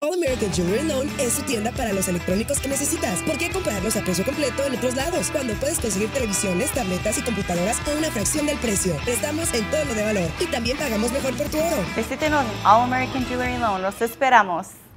All American Jewelry Loan es su tienda para los electrónicos que necesitas. ¿Por qué comprarlos a precio completo en otros lados? Cuando puedes conseguir televisiones, tabletas y computadoras a una fracción del precio. Estamos en todo lo de valor y también pagamos mejor por tu oro. Visítenos en All American Jewelry Loan. Los esperamos.